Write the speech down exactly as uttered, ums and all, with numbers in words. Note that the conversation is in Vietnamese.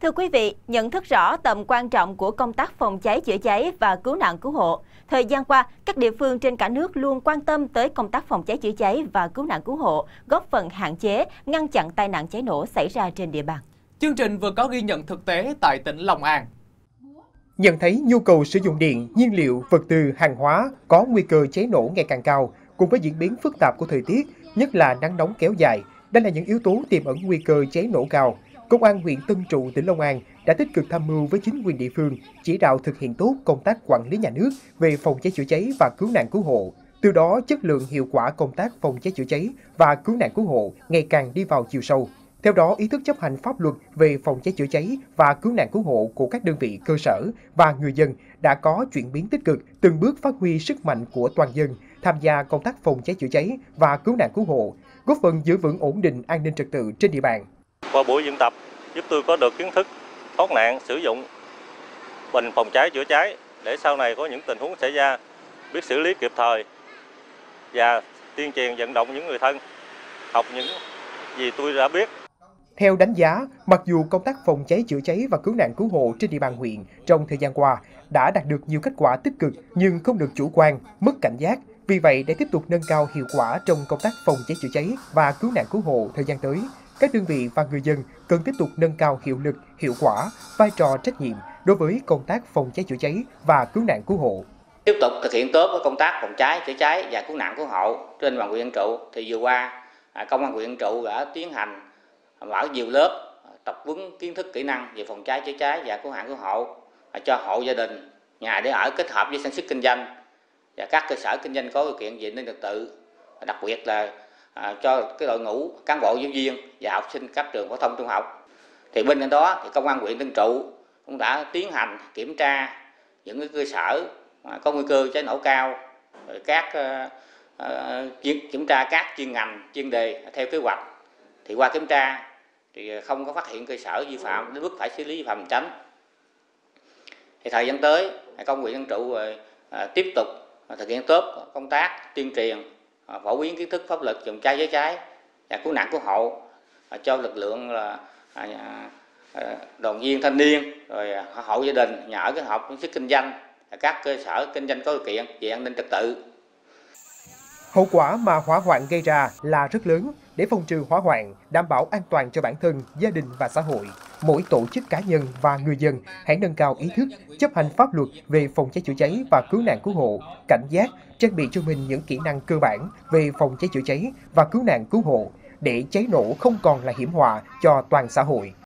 Thưa quý vị, nhận thức rõ tầm quan trọng của công tác phòng cháy chữa cháy và cứu nạn cứu hộ. Thời gian qua, các địa phương trên cả nước luôn quan tâm tới công tác phòng cháy chữa cháy và cứu nạn cứu hộ, góp phần hạn chế, ngăn chặn tai nạn cháy nổ xảy ra trên địa bàn. Chương trình vừa có ghi nhận thực tế tại tỉnh Long An. Nhận thấy nhu cầu sử dụng điện, nhiên liệu, vật tư, hàng hóa có nguy cơ cháy nổ ngày càng cao, cùng với diễn biến phức tạp của thời tiết, nhất là nắng nóng kéo dài, đây là những yếu tố tiềm ẩn nguy cơ cháy nổ cao. Công an huyện Tân Trụ, tỉnh Long An đã tích cực tham mưu với chính quyền địa phương, chỉ đạo thực hiện tốt công tác quản lý nhà nước về phòng cháy chữa cháy và cứu nạn cứu hộ. Từ đó, chất lượng hiệu quả công tác phòng cháy chữa cháy và cứu nạn cứu hộ ngày càng đi vào chiều sâu. Theo đó, ý thức chấp hành pháp luật về phòng cháy chữa cháy và cứu nạn cứu hộ của các đơn vị cơ sở và người dân đã có chuyển biến tích cực, từng bước phát huy sức mạnh của toàn dân tham gia công tác phòng cháy chữa cháy và cứu nạn cứu hộ, góp phần giữ vững ổn định an ninh trật tự trên địa bàn. Qua buổi diễn tập giúp tôi có được kiến thức thoát nạn, sử dụng bình phòng cháy chữa cháy để sau này có những tình huống xảy ra biết xử lý kịp thời và tuyên truyền vận động những người thân học những gì tôi đã biết. Theo đánh giá, mặc dù công tác phòng cháy chữa cháy và cứu nạn cứu hộ trên địa bàn huyện trong thời gian qua đã đạt được nhiều kết quả tích cực nhưng không được chủ quan, mất cảnh giác. Vì vậy, để tiếp tục nâng cao hiệu quả trong công tác phòng cháy chữa cháy và cứu nạn cứu hộ thời gian tới, các đơn vị và người dân cần tiếp tục nâng cao hiệu lực, hiệu quả, vai trò trách nhiệm đối với công tác phòng cháy chữa cháy và cứu nạn cứu hộ. Tiếp tục thực hiện tốt với công tác phòng cháy chữa cháy và cứu nạn cứu hộ trên địa bàn huyện Tân Trụ. Thì vừa qua, công an huyện Tân Trụ đã tiến hành mở nhiều lớp tập huấn kiến thức kỹ năng về phòng cháy chữa cháy và cứu nạn cứu hộ cho hộ gia đình, nhà để ở kết hợp với sản xuất kinh doanh và các cơ sở kinh doanh có điều kiện về an ninh trật tự, đặc biệt là à, cho cái đội ngũ cán bộ giáo viên và học sinh các trường phổ thông trung học. Thì bên cạnh đó thì công an huyện Tân Trụ cũng đã tiến hành kiểm tra những cái cơ sở có nguy cơ cháy nổ cao, rồi các uh, kiểm tra các chuyên ngành chuyên đề theo kế hoạch. Thì qua kiểm tra thì không có phát hiện cơ sở vi phạm đến mức phải xử lý vi phạm hành chính. Thì thời gian tới công an huyện Tân Trụ uh, tiếp tục thực hiện tốt công tác tuyên truyền, phổ biến kiến thức pháp luật phòng cháy chữa cháy và cứu nạn cứu hộ cho lực lượng là đoàn viên thanh niên, rồi hộ gia đình, nhà ở kết hợp với sức kinh doanh, các cơ sở kinh doanh có điều kiện về an ninh trật tự. Hậu quả mà hỏa hoạn gây ra là rất lớn. Để phòng trừ hỏa hoạn, đảm bảo an toàn cho bản thân, gia đình và xã hội, mỗi tổ chức cá nhân và người dân hãy nâng cao ý thức, chấp hành pháp luật về phòng cháy chữa cháy và cứu nạn cứu hộ, cảnh giác, trang bị cho mình những kỹ năng cơ bản về phòng cháy chữa cháy và cứu nạn cứu hộ để cháy nổ không còn là hiểm họa cho toàn xã hội.